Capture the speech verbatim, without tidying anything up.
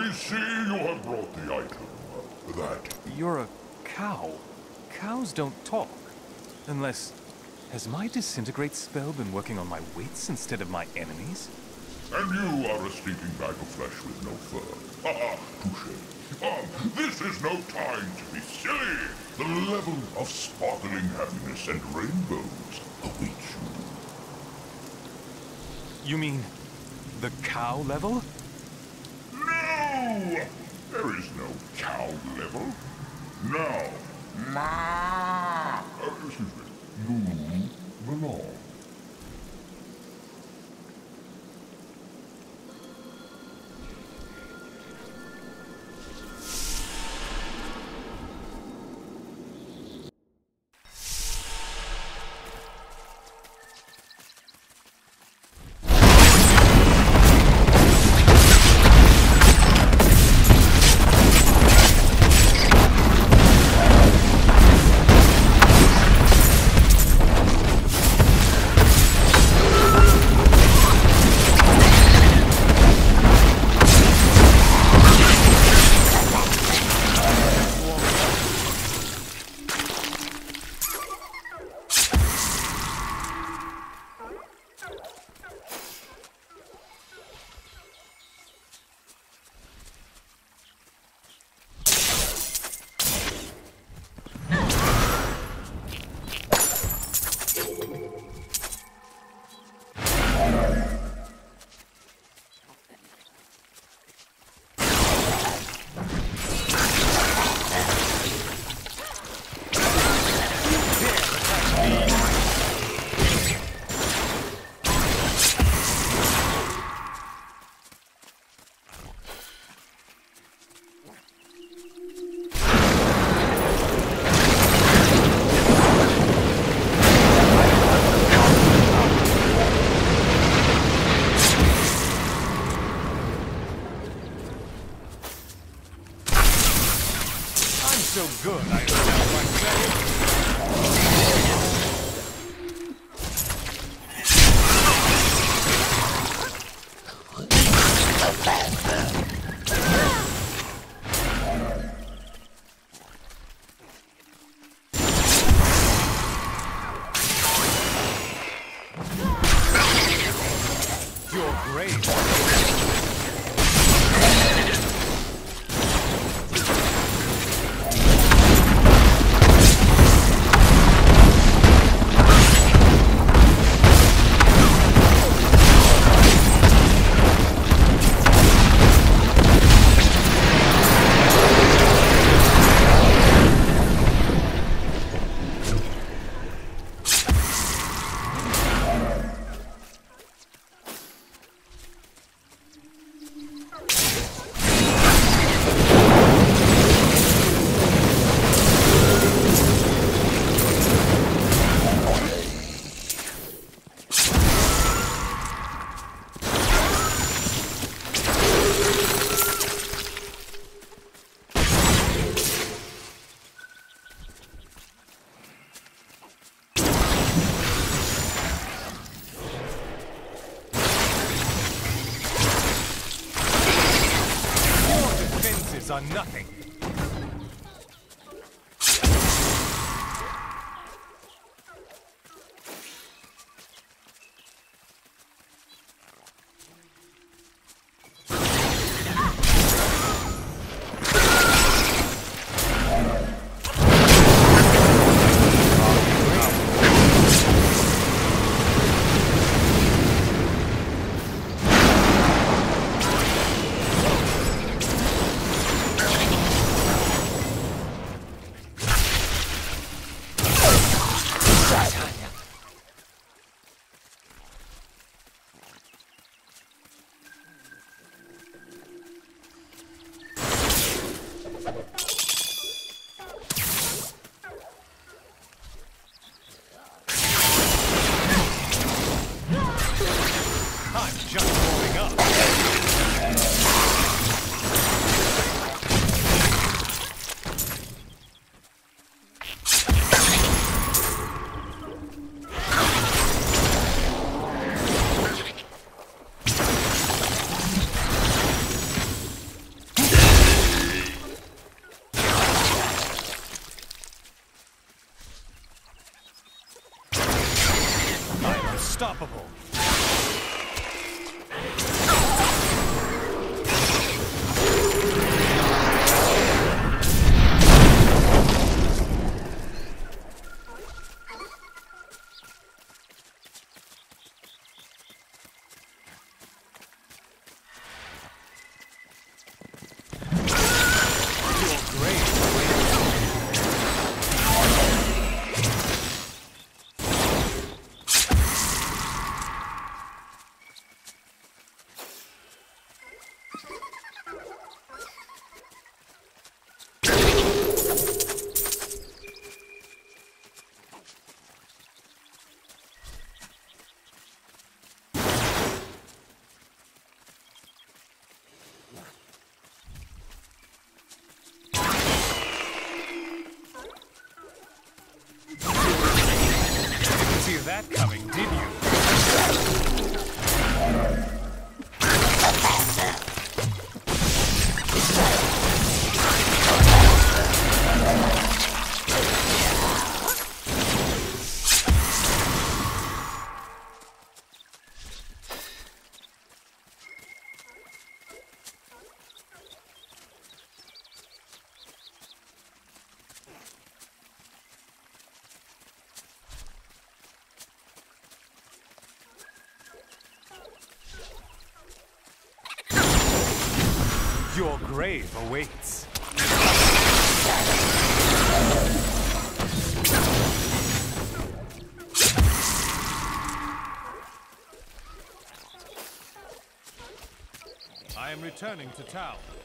I see you have brought the item. That... You're a cow. Cows don't talk. Unless... Has my disintegrate spell been working on my wits instead of my enemies? And you are a sleeping bag of flesh with no fur. Ha ha, touche. Ah, this is no time to be silly. The level of sparkling happiness and rainbows awaits you. You mean... the cow level? No! There is no cow level. Now, ma... Uh, excuse me. You belong. So good, I sound like that. You're great. Are nothing. unstoppable. See that coming, did you? Your grave awaits. I am returning to town.